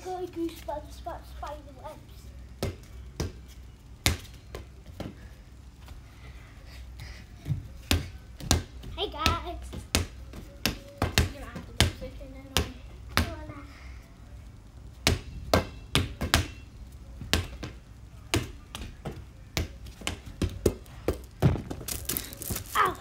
got a goosebumps about spider webs. Hey guys. You're gonna have to go sleeping anyway. Ow.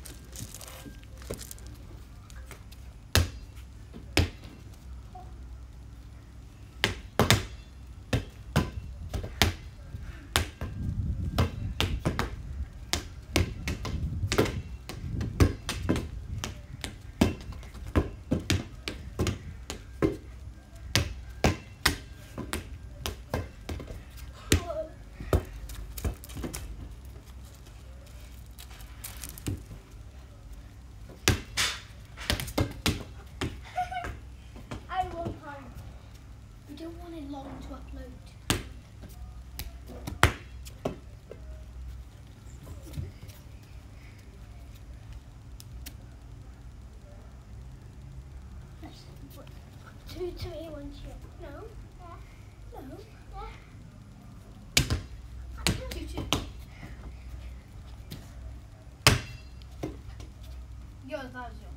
I don't want it long to upload. Yes. 2, 3, 1, 2. No. Yeah. No. Yeah. 2, 2. Yours, that was yours.